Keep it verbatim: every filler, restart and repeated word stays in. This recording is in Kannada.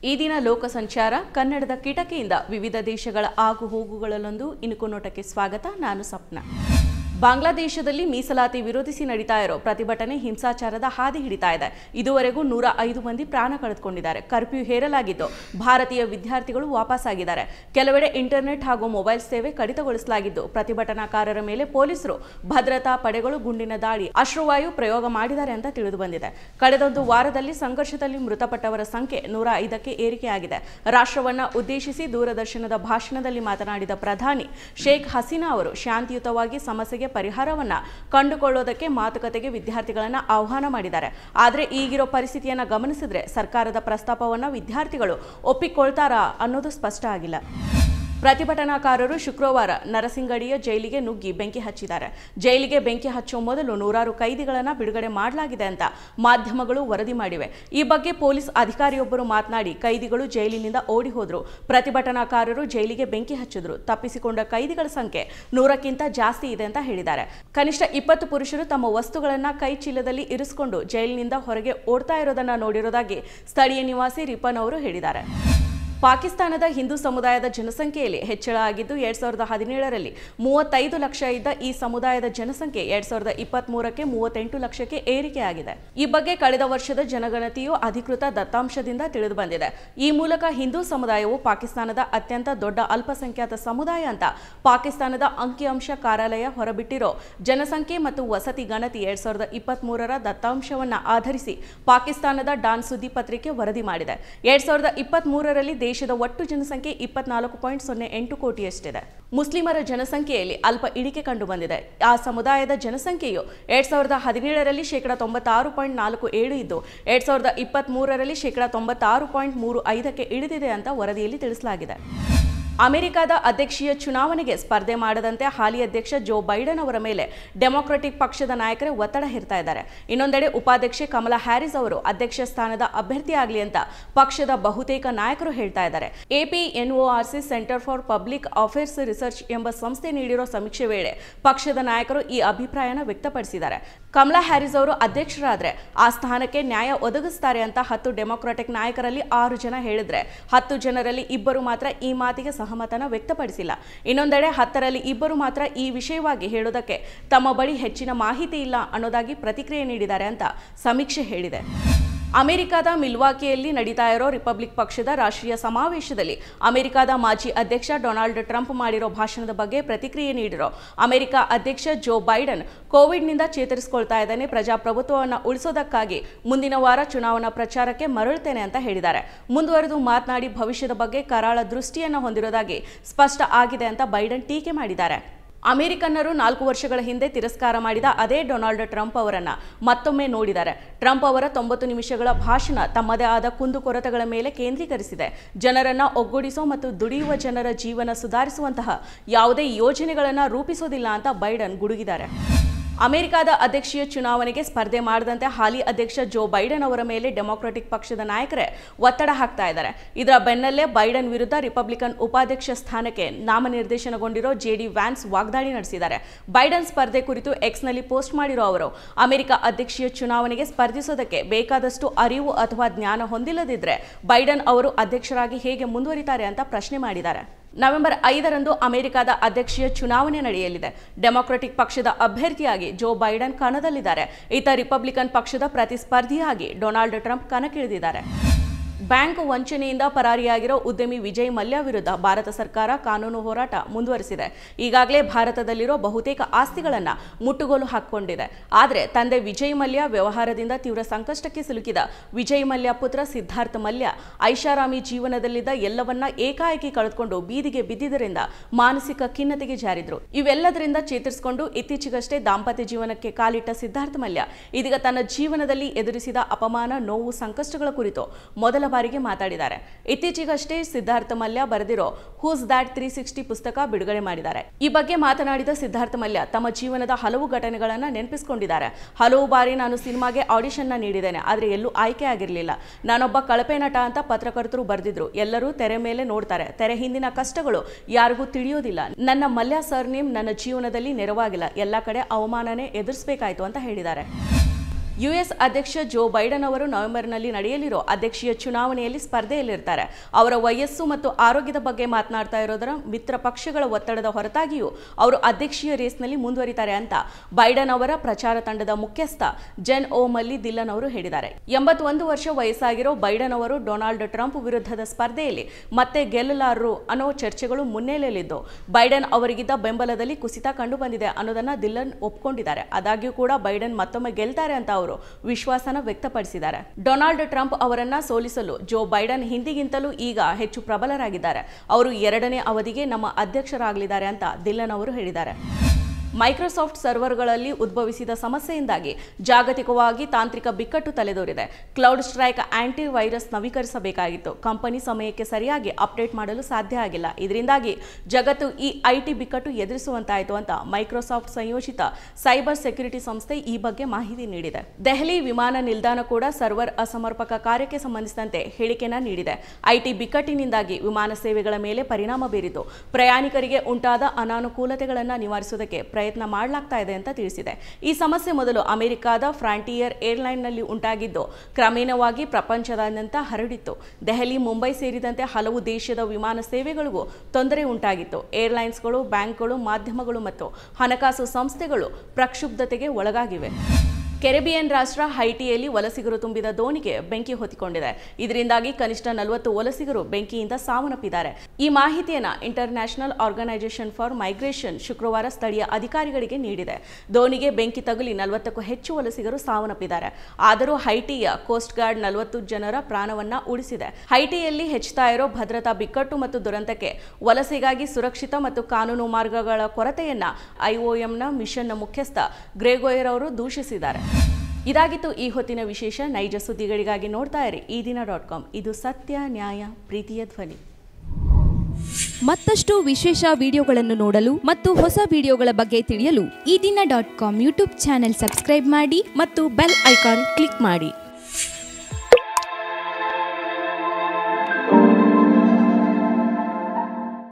ಈ ದಿನ ಲೋಕ ಸಂಚಾರ ಕನ್ನಡದ ಕಿಟಕಿಯಿಂದ ವಿವಿಧ ದೇಶಗಳ ಆಗು ಹೋಗುಗಳಲ್ಲೊಂದು ಇಣುಕು ನೋಟಕ್ಕೆ ಸ್ವಾಗತ. ನಾನು ಸಪ್ನ. ಬಾಂಗ್ಲಾದೇಶದಲ್ಲಿ ಮೀಸಲಾತಿ ವಿರೋಧಿಸಿ ನಡೀತಾ ಇರೋ ಪ್ರತಿಭಟನೆ ಹಿಂಸಾಚಾರದ ಹಾದಿ ಹಿಡಿತಾ ಇದೆ. ಇದುವರೆಗೂ ನೂರ ಐದು ಮಂದಿ ಪ್ರಾಣ ಕಳೆದುಕೊಂಡಿದ್ದಾರೆ. ಕರ್ಫ್ಯೂ ಹೇರಲಾಗಿದ್ದು ಭಾರತೀಯ ವಿದ್ಯಾರ್ಥಿಗಳು ವಾಪಸ್ಸಾಗಿದ್ದಾರೆ. ಕೆಲವೆಡೆ ಇಂಟರ್ನೆಟ್ ಹಾಗೂ ಮೊಬೈಲ್ ಸೇವೆ ಕಡಿತಗೊಳಿಸಲಾಗಿದ್ದು ಪ್ರತಿಭಟನಾಕಾರರ ಮೇಲೆ ಪೊಲೀಸರು ಭದ್ರತಾ ಪಡೆಗಳು ಗುಂಡಿನ ದಾಳಿ ಅಶ್ರುವಾಯು ಪ್ರಯೋಗ ಮಾಡಿದ್ದಾರೆ ಅಂತ ತಿಳಿದು ಬಂದಿದೆ. ಕಳೆದೊಂದು ವಾರದಲ್ಲಿ ಸಂಘರ್ಷದಲ್ಲಿ ಮೃತಪಟ್ಟವರ ಸಂಖ್ಯೆ ನೂರ ಐದಕ್ಕೆ ಏರಿಕೆಯಾಗಿದೆ. ರಾಷ್ಟ್ರವನ್ನ ಉದ್ದೇಶಿಸಿ ದೂರದರ್ಶನದ ಭಾಷಣದಲ್ಲಿ ಮಾತನಾಡಿದ ಪ್ರಧಾನಿ ಶೇಖ್ ಹಸೀನಾ ಅವರು ಶಾಂತಿಯುತವಾಗಿ ಸಮಸ್ಯೆಗೆ ಪರಿಹಾರವನ್ನ ಕಂಡುಕೊಳ್ಳೋದಕ್ಕೆ ಮಾತುಕತೆಗೆ ವಿದ್ಯಾರ್ಥಿಗಳನ್ನ ಆಹ್ವಾನ ಮಾಡಿದ್ದಾರೆ. ಆದರೆ ಈಗಿರೋ ಪರಿಸ್ಥಿತಿಯನ್ನ ಗಮನಿಸಿದ್ರೆ ಸರ್ಕಾರದ ಪ್ರಸ್ತಾಪವನ್ನ ವಿದ್ಯಾರ್ಥಿಗಳು ಒಪ್ಪಿಕೊಳ್ತಾರಾ ಅನ್ನೋದು ಸ್ಪಷ್ಟ ಆಗಿಲ್ಲ. ಪ್ರತಿಭಟನಾಕಾರರು ಶುಕ್ರವಾರ ನರಸಿಂಗಡಿಯ ಜೈಲಿಗೆ ನುಗ್ಗಿ ಬೆಂಕಿ ಹಚ್ಚಿದ್ದಾರೆ. ಜೈಲಿಗೆ ಬೆಂಕಿ ಹಚ್ಚುವ ಮೊದಲು ನೂರಾರು ಕೈದಿಗಳನ್ನು ಬಿಡುಗಡೆ ಮಾಡಲಾಗಿದೆ ಅಂತ ಮಾಧ್ಯಮಗಳು ವರದಿ ಮಾಡಿವೆ. ಈ ಬಗ್ಗೆ ಪೊಲೀಸ್ ಅಧಿಕಾರಿಯೊಬ್ಬರು ಮಾತನಾಡಿ ಕೈದಿಗಳು ಜೈಲಿನಿಂದ ಓಡಿ ಹೋದ್ರು. ಪ್ರತಿಭಟನಾಕಾರರು ಜೈಲಿಗೆ ಬೆಂಕಿ ಹಚ್ಚಿದ್ರು. ತಪ್ಪಿಸಿಕೊಂಡ ಕೈದಿಗಳ ಸಂಖ್ಯೆ ನೂರಕ್ಕಿಂತ ಜಾಸ್ತಿ ಇದೆ ಅಂತ ಹೇಳಿದ್ದಾರೆ. ಕನಿಷ್ಠ ಇಪ್ಪತ್ತು ಪುರುಷರು ತಮ್ಮ ವಸ್ತುಗಳನ್ನ ಕೈ ಚೀಲದಲ್ಲಿ ಇರಿಸಿಕೊಂಡು ಜೈಲಿನಿಂದ ಹೊರಗೆ ಓಡ್ತಾ ಇರೋದನ್ನ ನೋಡಿರೋದಾಗಿ ಸ್ಥಳೀಯ ನಿವಾಸಿ ರಿಪನ್ ಅವರು ಹೇಳಿದ್ದಾರೆ. ಪಾಕಿಸ್ತಾನದ ಹಿಂದೂ ಸಮುದಾಯದ ಜನಸಂಖ್ಯೆಯಲ್ಲಿ ಹೆಚ್ಚಳ ಆಗಿದ್ದು ಎರಡ್ ಸಾವಿರದ ಹದಿನೇಳರಲ್ಲಿ ಮೂವತ್ತೈದು ಲಕ್ಷ ಇದ್ದ ಈ ಸಮುದಾಯದ ಜನಸಂಖ್ಯೆ ಎರಡ್ ಸಾವಿರದ ಇಪ್ಪತ್ತ್ ಮೂರಕ್ಕೆ ಮೂವತ್ತೆಂಟು ಲಕ್ಷಕ್ಕೆ ಏರಿಕೆಯಾಗಿದೆ. ಈ ಬಗ್ಗೆ ಕಳೆದ ವರ್ಷದ ಜನಗಣತಿಯು ಅಧಿಕೃತ ದತ್ತಾಂಶದಿಂದ ತಿಳಿದು ಬಂದಿದೆ. ಈ ಮೂಲಕ ಹಿಂದೂ ಸಮುದಾಯವು ಪಾಕಿಸ್ತಾನದ ಅತ್ಯಂತ ದೊಡ್ಡ ಅಲ್ಪಸಂಖ್ಯಾತ ಸಮುದಾಯ ಅಂತ ಪಾಕಿಸ್ತಾನದ ಅಂಕಿಅಂಶ ಕಾರ್ಯಾಲಯ ಹೊರಬಿಟ್ಟಿರೋ ಜನಸಂಖ್ಯೆ ಮತ್ತು ವಸತಿ ಗಣತಿ ಎರಡ್ ಸಾವಿರದ ಇಪ್ಪತ್ತ್ ಮೂರರ ದತ್ತಾಂಶವನ್ನ ಆಧರಿಸಿ ಪಾಕಿಸ್ತಾನದ ಡಾನ್ ಸುದ್ದಿ ಪತ್ರಿಕೆ ವರದಿ ಮಾಡಿದೆ. ಎರಡ್ ಸಾವಿರದ ಇಪ್ಪತ್ತ್ ಮೂರರಲ್ಲಿ ದೇಶದ ಒಟ್ಟು ಜನಸಂಖ್ಯೆ ಇಪ್ಪತ್ನಾಲ್ಕು ಪಾಯಿಂಟ್ ಸೊನ್ನೆ ಎಂಟು ಕೋಟಿಯಷ್ಟಿದೆ. ಮುಸ್ಲಿಮರ ಜನಸಂಖ್ಯೆಯಲ್ಲಿ ಅಲ್ಪ ಇಳಿಕೆ ಕಂಡು ಬಂದಿದೆ. ಆ ಸಮುದಾಯದ ಜನಸಂಖ್ಯೆಯು ಎರಡ್ ಸಾವಿರದ ಹದಿನೇಳರಲ್ಲಿ ಶೇಕಡಾ ತೊಂಬತ್ತಾರು ಪಾಯಿಂಟ್ ನಾಲ್ಕು ಏಳು ಇದ್ದು ಎರಡ್ ಸಾವಿರದ ಇಪ್ಪತ್ತ್ ಮೂರರಲ್ಲಿ ಶೇಕಡಾ ತೊಂಬತ್ತಾರು ಪಾಯಿಂಟ್ ಮೂರು ಐದಕ್ಕೆ ಇಳಿದಿದೆ ಅಂತ ವರದಿಯಲ್ಲಿ ತಿಳಿಸಲಾಗಿದೆ. ಅಮೆರಿಕದ ಅಧ್ಯಕ್ಷೀಯ ಚುನಾವಣೆಗೆ ಸ್ಪರ್ಧೆ ಮಾಡದಂತೆ ಹಾಲಿ ಅಧ್ಯಕ್ಷ ಜೋ ಬೈಡನ್ ಅವರ ಮೇಲೆ ಡೆಮೊಕ್ರೆಟಿಕ್ ಪಕ್ಷದ ನಾಯಕರೇ ಒತ್ತಡ ಹೇರ್ತಾ ಇದ್ದಾರೆ. ಇನ್ನೊಂದೆಡೆ ಉಪಾಧ್ಯಕ್ಷೆ ಕಮಲಾ ಹ್ಯಾರಿಸ್ ಅವರು ಅಧ್ಯಕ್ಷ ಸ್ಥಾನದ ಅಭ್ಯರ್ಥಿಯಾಗಲಿ ಅಂತ ಪಕ್ಷದ ಬಹುತೇಕ ನಾಯಕರು ಹೇಳ್ತಾ ಇದ್ದಾರೆ. APNORC centre for public affairs research ಎಂಬ ಸಂಸ್ಥೆ ನೀಡಿರೋ ಸಮೀಕ್ಷೆ ವೇಳೆ ಪಕ್ಷದ ನಾಯಕರು ಈ ಅಭಿಪ್ರಾಯನ ವ್ಯಕ್ತಪಡಿಸಿದ್ದಾರೆ. ಕಮಲಾ ಹ್ಯಾರಿಸ್ ಅವರು ಅಧ್ಯಕ್ಷರಾದ್ರೆ ಆ ಸ್ಥಾನಕ್ಕೆ ನ್ಯಾಯ ಒದಗಿಸ್ತಾರೆ ಅಂತ ಹತ್ತು ಡೆಮೊಕ್ರಾಟಿಕ್ ನಾಯಕರಲ್ಲಿ ಆರು ಜನ ಹೇಳಿದ್ರೆ ಹತ್ತು ಜನರಲ್ಲಿ ಇಬ್ಬರು ಮಾತ್ರ ಈ ಮಾತಿಗೆ ಸಹಮತನ ವ್ಯಕ್ತಪಡಿಸಿಲ್ಲ. ಇನ್ನೊಂದೆಡೆ ಹತ್ತರಲ್ಲಿ ಇಬ್ಬರು ಮಾತ್ರ ಈ ವಿಷಯವಾಗಿ ಹೇಳೋದಕ್ಕೆ ತಮ್ಮ ಬಳಿ ಹೆಚ್ಚಿನ ಮಾಹಿತಿ ಇಲ್ಲ ಅನ್ನೋದಾಗಿ ಪ್ರತಿಕ್ರಿಯೆ ನೀಡಿದ್ದಾರೆ ಅಂತ ಸಮೀಕ್ಷೆ ಹೇಳಿದೆ. ಅಮೆರಿಕದ ಮಿಲ್ವಾಕಿಯಲ್ಲಿ ನಡೀತಾ ಇರೋ ರಿಪಬ್ಲಿಕ್ ಪಕ್ಷದ ರಾಷ್ಟ್ರೀಯ ಸಮಾವೇಶದಲ್ಲಿ ಅಮೆರಿಕದ ಮಾಜಿ ಅಧ್ಯಕ್ಷ ಡೊನಾಲ್ಡ್ ಟ್ರಂಪ್ ಮಾಡಿರೋ ಭಾಷಣದ ಬಗ್ಗೆ ಪ್ರತಿಕ್ರಿಯೆ ನೀಡಿರೋ ಅಮೆರಿಕ ಅಧ್ಯಕ್ಷ ಜೋ ಬೈಡನ್ ಕೋವಿಡ್ನಿಂದ ಚೇತರಿಸಿಕೊಳ್ತಾ ಇದ್ದಾನೆ, ಪ್ರಜಾಪ್ರಭುತ್ವವನ್ನು ಉಳಿಸೋದಕ್ಕಾಗಿ ಮುಂದಿನ ವಾರ ಚುನಾವಣಾ ಪ್ರಚಾರಕ್ಕೆ ಮರಳುತ್ತೇನೆ ಅಂತ ಹೇಳಿದ್ದಾರೆ. ಮುಂದುವರೆದು ಮಾತನಾಡಿ ಭವಿಷ್ಯದ ಬಗ್ಗೆ ಕರಾಳ ದೃಷ್ಟಿಯನ್ನು ಹೊಂದಿರೋದಾಗಿ ಸ್ಪಷ್ಟ ಆಗಿದೆ ಅಂತ ಬೈಡನ್ ಟೀಕೆ ಮಾಡಿದ್ದಾರೆ. ಅಮೆರಿಕನ್ನರು ನಾಲ್ಕು ವರ್ಷಗಳ ಹಿಂದೆ ತಿರಸ್ಕಾರ ಮಾಡಿದ ಅದೇ ಡೊನಾಲ್ಡ್ ಟ್ರಂಪ್ ಅವರನ್ನ ಮತ್ತೊಮ್ಮೆ ನೋಡಿದ್ದಾರೆ. ಟ್ರಂಪ್ ಅವರ ತೊಂಬತ್ತು ನಿಮಿಷಗಳ ಭಾಷಣ ತಮ್ಮದೇ ಆದ ಕುಂದುಕೊರತೆಗಳ ಮೇಲೆ ಕೇಂದ್ರೀಕರಿಸಿದೆ. ಜನರನ್ನ ಒಗ್ಗೂಡಿಸೋ ಮತ್ತು ದುಡಿಯುವ ಜನರ ಜೀವನ ಸುಧಾರಿಸುವಂತಹ ಯಾವುದೇ ಯೋಜನೆಗಳನ್ನು ರೂಪಿಸೋದಿಲ್ಲ ಅಂತ ಬೈಡನ್ ಗುಡುಗಿದ್ದಾರೆ. ಅಮೆರಿಕದ ಅಧ್ಯಕ್ಷೀಯ ಚುನಾವಣೆಗೆ ಸ್ಪರ್ಧೆ ಮಾಡದಂತೆ ಹಾಲಿ ಅಧ್ಯಕ್ಷ ಜೋ ಬೈಡನ್ ಅವರ ಮೇಲೆ ಡೆಮೊಕ್ರೆಟಿಕ್ ಪಕ್ಷದ ನಾಯಕರೇ ಒತ್ತಡ ಹಾಕ್ತಾ ಇದ್ದಾರೆ. ಇದರ ಬೆನ್ನಲ್ಲೇ ಬೈಡನ್ ವಿರುದ್ಧ ರಿಪಬ್ಲಿಕನ್ ಉಪಾಧ್ಯಕ್ಷ ಸ್ಥಾನಕ್ಕೆ ನಾಮನಿರ್ದೇಶನಗೊಂಡಿರೋ ಜೆಡಿ ವ್ಯಾನ್ಸ್ ವಾಗ್ದಾಳಿ ನಡೆಸಿದ್ದಾರೆ. ಬೈಡನ್ ಸ್ಪರ್ಧೆ ಕುರಿತು ಎಕ್ಸ್ನಲ್ಲಿ ಪೋಸ್ಟ್ ಮಾಡಿರೋ ಅವರು ಅಮೆರಿಕ ಅಧ್ಯಕ್ಷೀಯ ಚುನಾವಣೆಗೆ ಸ್ಪರ್ಧಿಸೋದಕ್ಕೆ ಬೇಕಾದಷ್ಟು ಅರಿವು ಅಥವಾ ಜ್ಞಾನ ಹೊಂದಿಲ್ಲದಿದ್ರೆ ಬೈಡನ್ ಅವರು ಅಧ್ಯಕ್ಷರಾಗಿ ಹೇಗೆ ಮುಂದುವರಿತಾರೆ ಅಂತ ಪ್ರಶ್ನೆ ಮಾಡಿದ್ದಾರೆ. ನವೆಂಬರ್ ಐದರಂದು ಅಮೆರಿಕದ ಅಧ್ಯಕ್ಷೀಯ ಚುನಾವಣೆ ನಡೆಯಲಿದೆ. ಡೆಮೊಕ್ರೆಟಿಕ್ ಪಕ್ಷದ ಅಭ್ಯರ್ಥಿಯಾಗಿ ಜೋ ಬೈಡನ್ ಕಣದಲ್ಲಿದ್ದಾರೆ. ಈತ ರಿಪಬ್ಲಿಕನ್ ಪಕ್ಷದ ಪ್ರತಿಸ್ಪರ್ಧಿಯಾಗಿ ಡೊನಾಲ್ಡ್ ಟ್ರಂಪ್ ಕಣಕ್ಕಿಳಿದಿದ್ದಾರೆ. ಬ್ಯಾಂಕ್ ವಂಚನೆಯಿಂದ ಪರಾರಿಯಾಗಿರೋ ಉದ್ಯಮಿ ವಿಜಯ್ ಮಲ್ಯ ವಿರುದ್ಧ ಭಾರತ ಸರ್ಕಾರ ಕಾನೂನು ಹೋರಾಟ ಮುಂದುವರೆಸಿದೆ. ಈಗಾಗಲೇ ಭಾರತದಲ್ಲಿರೋ ಬಹುತೇಕ ಆಸ್ತಿಗಳನ್ನು ಮುಟ್ಟುಗೋಲು ಹಾಕಿಕೊಂಡಿದೆ. ಆದರೆ ತಂದೆ ವಿಜಯ್ ಮಲ್ಯ ವ್ಯವಹಾರದಿಂದ ತೀವ್ರ ಸಂಕಷ್ಟಕ್ಕೆ ಸಿಲುಕಿದ ವಿಜಯ್ ಮಲ್ಯ ಪುತ್ರ ಸಿದ್ಧಾರ್ಥ್ ಮಲ್ಯ ಐಷಾರಾಮಿ ಜೀವನದಲ್ಲಿದ್ದ ಎಲ್ಲವನ್ನ ಏಕಾಏಕಿ ಕಳೆದುಕೊಂಡು ಬೀದಿಗೆ ಬಿದ್ದಿದ್ದರಿಂದ ಮಾನಸಿಕ ಖಿನ್ನತೆಗೆ ಜಾರಿದ್ರು. ಇವೆಲ್ಲದರಿಂದ ಚೇತರಿಸಿಕೊಂಡು ಇತ್ತೀಚೆಗಷ್ಟೇ ದಾಂಪತ್ಯ ಜೀವನಕ್ಕೆ ಕಾಲಿಟ್ಟ ಸಿದ್ಧಾರ್ಥ್ ಮಲ್ಯ ಇದೀಗ ತನ್ನ ಜೀವನದಲ್ಲಿ ಎದುರಿಸಿದ ಅಪಮಾನ, ನೋವು, ಸಂಕಷ್ಟಗಳ ಕುರಿತು ಮೊದಲ ಬಾರಿಗೆ ಮಾತಾಡಿದ್ದಾರೆ. ಇತ್ತೀಚೆಗಷ್ಟೇ ಸಿದ್ಧಾರ್ಥ್ ಮಲ್ಯ ಬರೆದಿರೋ ಹೂಸ್ ದ್ಯಾಟ್ ತ್ರೀ ಸಿಕ್ಸ್ಟಿ ಪುಸ್ತಕ ಬಿಡುಗಡೆ ಮಾಡಿದ್ದಾರೆ. ಈ ಬಗ್ಗೆ ಮಾತನಾಡಿದ ಸಿದ್ಧಾರ್ಥ್ ಮಲ್ಯ ತಮ್ಮ ಜೀವನದ ಹಲವು ಘಟನೆಗಳನ್ನು ನೆನಪಿಸಿಕೊಂಡಿದ್ದಾರೆ. ಹಲವು ಬಾರಿ ನಾನು ಸಿನಿಮಾಗೆ ಆಡಿಷನ್ನ ನೀಡಿದ್ದೇನೆ, ಆದರೆ ಎಲ್ಲೂ ಆಯ್ಕೆ ಆಗಿರಲಿಲ್ಲ. ನಾನೊಬ್ಬ ಕಳಪೆ ನಟ ಅಂತ ಪತ್ರಕರ್ತರು ಬರೆದಿದ್ರು. ಎಲ್ಲರೂ ತೆರೆ ಮೇಲೆ ನೋಡ್ತಾರೆ, ತೆರೆ ಹಿಂದಿನ ಕಷ್ಟಗಳು ಯಾರಿಗೂ ತಿಳಿಯೋದಿಲ್ಲ. ನನ್ನ ಮಲ್ಯ ಸರ್ ನೇಮ್ ನನ್ನ ಜೀವನದಲ್ಲಿ ನೆರವಾಗಿಲ್ಲ, ಎಲ್ಲ ಕಡೆ ಅವಮಾನನೇ ಎದುರಿಸಬೇಕಾಯ್ತು ಅಂತ ಹೇಳಿದ್ದಾರೆ. ಯುಎಸ್ ಅಧ್ಯಕ್ಷ ಜೋ ಬೈಡನ್ ಅವರು ನವೆಂಬರ್ನಲ್ಲಿ ನಡೆಯಲಿರೋ ಅಧ್ಯಕ್ಷೀಯ ಚುನಾವಣೆಯಲ್ಲಿ ಸ್ಪರ್ಧೆಯಲ್ಲಿರ್ತಾರೆ. ಅವರ ವಯಸ್ಸು ಮತ್ತು ಆರೋಗ್ಯದ ಬಗ್ಗೆ ಮಾತನಾಡ್ತಾ ಇರೋದರ ಮಿತ್ರ ಪಕ್ಷಗಳ ಒತ್ತಡದ ಹೊರತಾಗಿಯೂ ಅವರು ಅಧ್ಯಕ್ಷೀಯ ರೇಸ್ನಲ್ಲಿ ಮುಂದುವರಿತಾರೆ ಅಂತ ಬೈಡನ್ ಅವರ ಪ್ರಚಾರ ತಂಡದ ಮುಖ್ಯಸ್ಥ ಜೆನ್ ಓ ಮಲ್ಲಿ ದಿಲ್ಲನ್ ಅವರು ಹೇಳಿದ್ದಾರೆ. ಎಂಬತ್ತೊಂದು ವರ್ಷ ವಯಸ್ಸಾಗಿರೋ ಬೈಡನ್ ಅವರು ಡೊನಾಲ್ಡ್ ಟ್ರಂಪ್ ವಿರುದ್ಧದ ಸ್ಪರ್ಧೆಯಲ್ಲಿ ಮತ್ತೆ ಗೆಲ್ಲಲಾರರು ಅನ್ನೋ ಚರ್ಚೆಗಳು ಮುನ್ನೆಲೆಯಲ್ಲಿದ್ದು ಬೈಡನ್ ಅವರಿಗಿದ್ದ ಬೆಂಬಲದಲ್ಲಿ ಕುಸಿತ ಕಂಡು ಬಂದಿದೆ ಅನ್ನೋದನ್ನ ದಿಲ್ಲನ್ ಒಪ್ಪಿಕೊಂಡಿದ್ದಾರೆ. ಆದಾಗ್ಯೂ ಕೂಡ ಬೈಡನ್ ಮತ್ತೊಮ್ಮೆ ಗೆಲ್ತಾರೆ ಅಂತ ಅವರು ವಿಶ್ವಾಸನ ವ್ಯಕ್ತಪಡಿಸಿದ್ದಾರೆ. ಡೊನಾಲ್ಡ್ ಟ್ರಂಪ್ ಅವರನ್ನ ಸೋಲಿಸಲು ಜೋ ಬೈಡನ್ ಹಿಂದಿಗಿಂತಲೂ ಈಗ ಹೆಚ್ಚು ಪ್ರಬಲರಾಗಿದ್ದಾರೆ. ಅವರು ಎರಡನೇ ಅವಧಿಗೆ ನಮ್ಮ ಅಧ್ಯಕ್ಷರಾಗಲಿದ್ದಾರೆ ಅಂತ ದಿಲ್ಲನ್ ಅವರು ಹೇಳಿದ್ದಾರೆ. ಮೈಕ್ರೋಸಾಫ್ಟ್ ಸರ್ವರ್ಗಳಲ್ಲಿ ಉದ್ಭವಿಸಿದ ಸಮಸ್ಯೆಯಿಂದಾಗಿ ಜಾಗತಿಕವಾಗಿ ತಾಂತ್ರಿಕ ಬಿಕ್ಕಟ್ಟು ತಲೆದೋರಿದೆ. ಕ್ಲೌಡ್ ಸ್ಟ್ರೈಕ್ ಆಂಟಿ ವೈರಸ್ ನವೀಕರಿಸಬೇಕಾಗಿತ್ತು. ಕಂಪನಿ ಸಮಯಕ್ಕೆ ಸರಿಯಾಗಿ ಅಪ್ಡೇಟ್ ಮಾಡಲು ಸಾಧ್ಯ ಆಗಿಲ್ಲ. ಇದರಿಂದಾಗಿ ಜಗತ್ತು ಈ ಐಟಿ ಬಿಕ್ಕಟ್ಟು ಎದುರಿಸುವಂತಾಯಿತು ಅಂತ ಮೈಕ್ರೋಸಾಫ್ಟ್ ಸಂಯೋಜಿತ ಸೈಬರ್ ಸೆಕ್ಯುರಿಟಿ ಸಂಸ್ಥೆ ಈ ಬಗ್ಗೆ ಮಾಹಿತಿ ನೀಡಿದೆ. ದೆಹಲಿ ವಿಮಾನ ನಿಲ್ದಾಣ ಕೂಡ ಸರ್ವರ್ ಅಸಮರ್ಪಕ ಕಾರ್ಯಕ್ಕೆ ಸಂಬಂಧಿಸಿದಂತೆ ಹೇಳಿಕೆಯನ್ನು ನೀಡಿದೆ. ಐಟಿ ಬಿಕ್ಕಟ್ಟಿನಿಂದಾಗಿ ವಿಮಾನ ಸೇವೆಗಳ ಮೇಲೆ ಪರಿಣಾಮ ಬೀರಿತು. ಪ್ರಯಾಣಿಕರಿಗೆ ಉಂಟಾದ ಅನಾನುಕೂಲತೆಗಳನ್ನು ನಿವಾರಿಸುವುದಕ್ಕೆ ಪ್ರಯತ್ನ ಮಾಡಲಾಗ್ತಾ ಇದೆ ಅಂತ ತಿಳಿಸಿದೆ. ಈ ಸಮಸ್ಯೆ ಮೊದಲು ಅಮೆರಿಕಾದ ಫ್ರಾಂಟಿಯರ್ ಏರ್ಲೈನ್ನಲ್ಲಿ ಉಂಟಾಗಿದ್ದು ಕ್ರಮೇಣವಾಗಿ ಪ್ರಪಂಚದಾದ್ಯಂತ ಹರಡಿತ್ತು. ದೆಹಲಿ, ಮುಂಬೈ ಸೇರಿದಂತೆ ಹಲವು ದೇಶದ ವಿಮಾನ ಸೇವೆಗಳಿಗೂ ತೊಂದರೆ ಉಂಟಾಗಿತ್ತು. ಏರ್ಲೈನ್ಸ್ಗಳು, ಬ್ಯಾಂಕ್ಗಳು, ಮಾಧ್ಯಮಗಳು ಮತ್ತು ಹಣಕಾಸು ಸಂಸ್ಥೆಗಳು ಪ್ರಕ್ಷುಬ್ಧತೆಗೆ ಒಳಗಾಗಿವೆ. ಕೆರೆಬಿಯನ್ ರಾಷ್ಟ್ರ ಹೈಟಿಯಲ್ಲಿ ವಲಸಿಗರು ತುಂಬಿದ ದೋಣಿಗೆ ಬೆಂಕಿ ಹೊತ್ತಿಕೊಂಡಿದೆ. ಇದರಿಂದಾಗಿ ಕನಿಷ್ಠ ನಲವತ್ತು ವಲಸಿಗರು ಬೆಂಕಿಯಿಂದ ಸಾವನ್ನಪ್ಪಿದ್ದಾರೆ. ಈ ಮಾಹಿತಿಯನ್ನು international organisation for migration ಶುಕ್ರವಾರ ಸ್ಥಳೀಯ ಅಧಿಕಾರಿಗಳಿಗೆ ನೀಡಿದೆ. ದೋಣಿಗೆ ಬೆಂಕಿ ತಗುಲಿ ನಲವತ್ತಕ್ಕೂ ಹೆಚ್ಚು ವಲಸಿಗರು ಸಾವನ್ನಪ್ಪಿದ್ದಾರೆ. ಆದರೂ ಹೈಟಿಯ ಕೋಸ್ಟ್ ಗಾರ್ಡ್ ನಲವತ್ತು ಜನರ ಪ್ರಾಣವನ್ನ ಉಳಿಸಿದೆ. ಹೈಟಿಯಲ್ಲಿ ಹೆಚ್ಚುತ್ತಾ ಇರೋ ಭದ್ರತಾ ಬಿಕ್ಕಟ್ಟು ಮತ್ತು ದುರಂತಕ್ಕೆ ವಲಸೆಗಾಗಿ ಸುರಕ್ಷಿತ ಮತ್ತು ಕಾನೂನು ಮಾರ್ಗಗಳ ಕೊರತೆಯನ್ನ ಐಒಎಂನ ಮಿಷನ್ನ ಮುಖ್ಯಸ್ಥ ಗ್ರೆಗೋಯರ್ ಅವರು ದೂಷಿಸಿದ್ದಾರೆ. ಇದಾಗಿತ್ತು ಈ ಹೊತ್ತಿನ ವಿಶೇಷ. ನೈಜ ಸುದ್ದಿಗಳಿಗಾಗಿ ನೋಡ್ತಾ ಇರಿ ಈ ದಿನ ಡಾಟ್ ಕಾಮ್. ಇದು ಸತ್ಯ, ನ್ಯಾಯ, ಪ್ರೀತಿಯ ಧ್ವನಿ. ಮತ್ತಷ್ಟು ವಿಶೇಷ ವಿಡಿಯೋಗಳನ್ನು ನೋಡಲು ಮತ್ತು ಹೊಸ ವಿಡಿಯೋಗಳ ಬಗ್ಗೆ ತಿಳಿಯಲು ಈ ದಿನ dot com YouTube channel subscribe ಮಾಡಿ ಮತ್ತು ಬೆಲ್ ಐಕಾನ್ ಕ್ಲಿಕ್ ಮಾಡಿ.